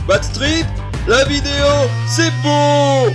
Backstreet, la vidéo, c'est beau.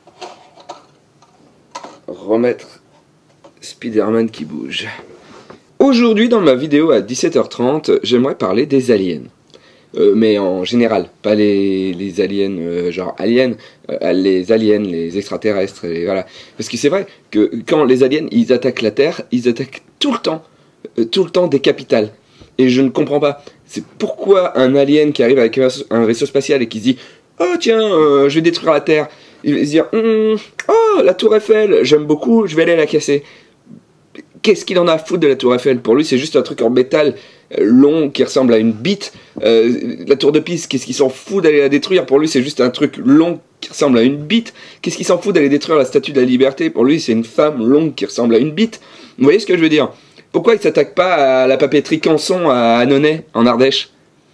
Remettre Spider-Man qui bouge. Aujourd'hui, dans ma vidéo à 17h30, j'aimerais parler des aliens. Mais en général, pas les aliens genre aliens, les aliens, les extraterrestres, et voilà. Parce que c'est vrai que quand les aliens, ils attaquent la Terre, ils attaquent tout le temps des capitales. Et je ne comprends pas. C'est pourquoi un alien qui arrive avec un vaisseau spatial et qui se dit « Oh tiens, je vais détruire la Terre », il va se dire « Oh, la tour Eiffel, j'aime beaucoup, je vais aller la casser ». Qu'est-ce qu'il en a à foutre de la tour Eiffel? Pour lui, c'est juste un truc en métal long qui ressemble à une bite. La tour de Pise, qu'est-ce qu'il s'en fout d'aller la détruire? Pour lui, c'est juste un truc long qui ressemble à une bite. Qu'est-ce qu'il s'en fout d'aller détruire la statue de la Liberté? Pour lui, c'est une femme longue qui ressemble à une bite. Vous voyez ce que je veux dire? Pourquoi il ne s'attaque pas à la papeterie Canson à Annonay, en Ardèche?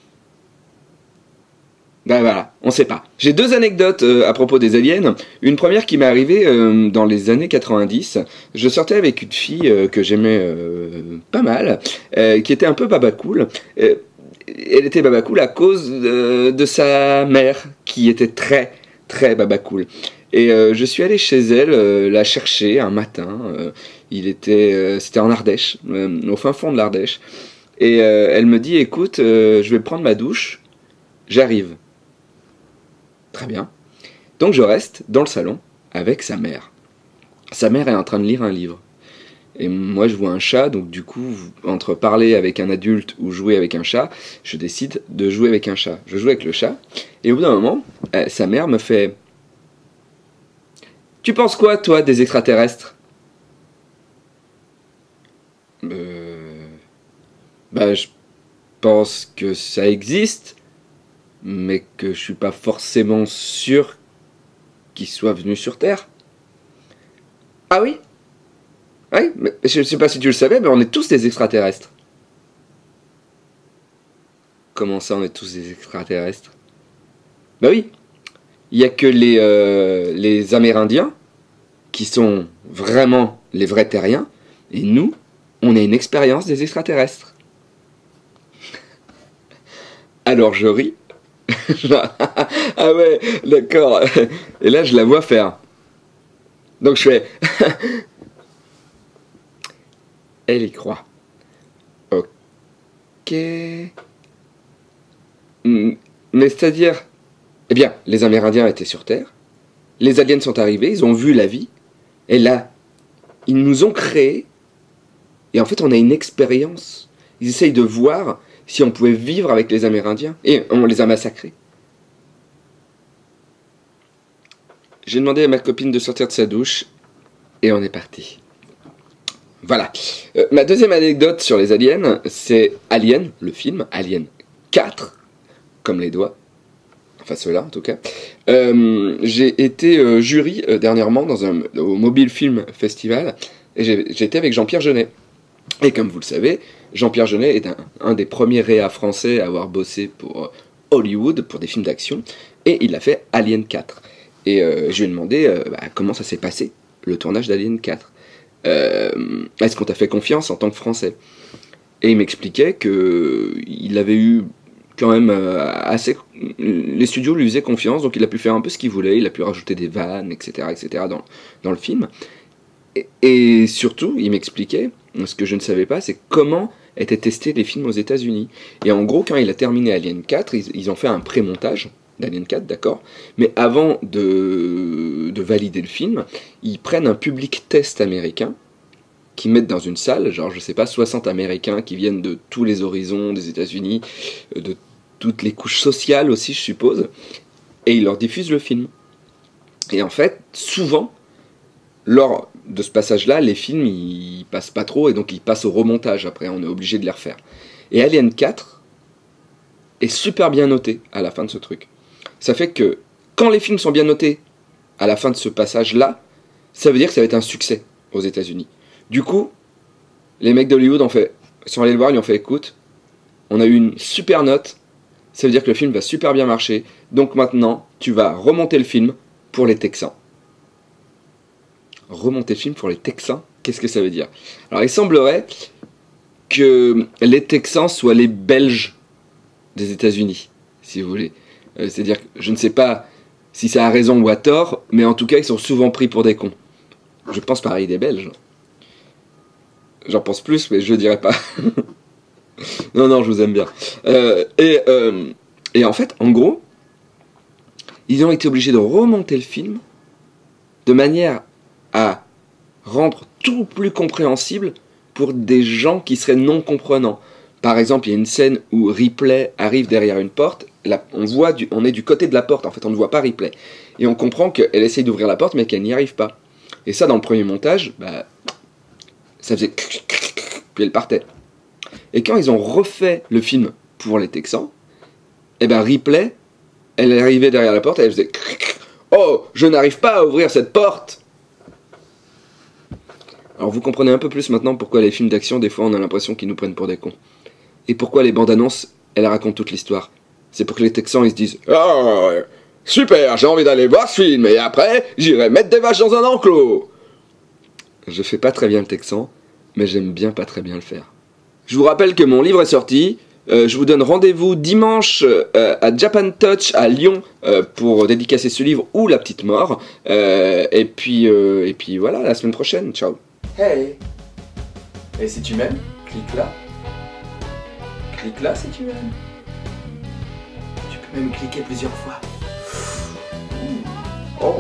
Ben voilà, on sait pas. J'ai deux anecdotes à propos des aliens. Une première qui m'est arrivée dans les années 90. Je sortais avec une fille que j'aimais pas mal, qui était un peu babacool. Elle était babacool à cause de sa mère, qui était très babacool. Et je suis allé chez elle, la chercher un matin. C'était en Ardèche, au fin fond de l'Ardèche. Et elle me dit, écoute, je vais prendre ma douche, j'arrive. Très bien. Donc je reste dans le salon avec sa mère. Sa mère est en train de lire un livre. Et moi je vois un chat, donc du coup, entre parler avec un adulte ou jouer avec un chat, je décide de jouer avec un chat. Je joue avec le chat, et au bout d'un moment, sa mère me fait « Tu penses quoi, toi, des extraterrestres ?» Bah, je pense que ça existe, mais que je suis pas forcément sûr qu'ils soient venus sur Terre. Ah oui? Oui, mais je sais pas si tu le savais, mais on est tous des extraterrestres. Comment ça, on est tous des extraterrestres? Bah oui, il y a que les Amérindiens qui sont vraiment les vrais terriens, et nous, on a une expérience des extraterrestres. Alors je ris. Ah ouais, d'accord. Et là, je la vois faire. Donc je fais... Elle y croit. Ok. Mais c'est-à-dire... Eh bien, les Amérindiens étaient sur Terre. Les aliens sont arrivés, ils ont vu la vie. Et là, ils nous ont créés. Et en fait, on a une expérience. Ils essayent de voir si on pouvait vivre avec les Amérindiens. Et on les a massacrés. J'ai demandé à ma copine de sortir de sa douche. Et on est parti. Voilà. Ma deuxième anecdote sur les aliens, c'est Alien, le film, Alien 4, comme les doigts. Enfin ceux-là en tout cas. J'ai été jury dernièrement au Mobile Film Festival. Et j'ai été avec Jean-Pierre Jeunet. Et comme vous le savez, Jean-Pierre Jeunet est un des premiers réals français à avoir bossé pour Hollywood, pour des films d'action, et il a fait Alien 4. Et je lui ai demandé comment ça s'est passé, le tournage d'Alien 4. Est-ce qu'on t'a fait confiance en tant que Français? Et il m'expliquait qu'il avait eu quand même assez... Les studios lui faisaient confiance, donc il a pu faire un peu ce qu'il voulait, il a pu rajouter des vannes, etc. dans le film. Et surtout, il m'expliquait, ce que je ne savais pas, c'est comment étaient testés les films aux États-Unis. Et en gros, quand il a terminé Alien 4, ils ont fait un pré-montage d'Alien 4, d'accord, mais avant de valider le film, ils prennent un public test américain, qu'ils mettent dans une salle, genre, je sais pas, 60 Américains qui viennent de tous les horizons des États-Unis, de toutes les couches sociales aussi, je suppose, et ils leur diffusent le film. Et en fait, souvent, lors de ce passage-là, les films, ils passent pas trop, et donc ils passent au remontage, après, on est obligé de les refaire. Et Alien 4 est super bien noté à la fin de ce truc. Ça fait que, quand les films sont bien notés à la fin de ce passage-là, ça veut dire que ça va être un succès aux États-Unis. Du coup, les mecs d'Hollywood sont allés le voir, ils ont fait, écoute, on a eu une super note, ça veut dire que le film va super bien marcher, donc maintenant, tu vas remonter le film pour les Texans. Remonter le film pour les Texans, qu'est-ce que ça veut dire? Alors, il semblerait que les Texans soient les Belges des États-Unis, si vous voulez. C'est-à-dire que je ne sais pas si ça a raison ou à tort, mais en tout cas, ils sont souvent pris pour des cons. Je pense pareil des Belges. J'en pense plus, mais je ne dirais pas. Non, je vous aime bien. Et en fait, en gros, ils ont été obligés de remonter le film de manière à rendre tout plus compréhensible pour des gens qui seraient non comprenants. Par exemple, il y a une scène où Ripley arrive derrière une porte. Là, on est du côté de la porte, en fait, on ne voit pas Ripley. Et on comprend qu'elle essaye d'ouvrir la porte, mais qu'elle n'y arrive pas. Et ça, dans le premier montage, ça faisait... Puis elle partait. Et quand ils ont refait le film pour les Texans, Ripley, elle est arrivée derrière la porte et elle faisait... Oh, je n'arrive pas à ouvrir cette porte! Alors vous comprenez un peu plus maintenant pourquoi les films d'action, des fois, on a l'impression qu'ils nous prennent pour des cons. Et pourquoi les bandes annonces, elles racontent toute l'histoire. C'est pour que les Texans, ils se disent « Oh, super, j'ai envie d'aller voir ce film, et après, j'irai mettre des vaches dans un enclos !» Je fais pas très bien le texan, mais j'aime bien pas très bien le faire. Je vous rappelle que mon livre est sorti. Je vous donne rendez-vous dimanche à Japan Touch à Lyon pour dédicacer ce livre ou La Petite Mort. Et puis voilà, la semaine prochaine. Ciao. Hey! Et si tu m'aimes, clique là. Clique là si tu m'aimes. Tu peux même cliquer plusieurs fois. Oh!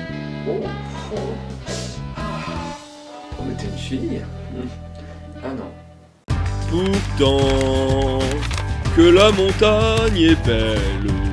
Mais t'es une fille? Ah non. Pourtant, que la montagne est belle.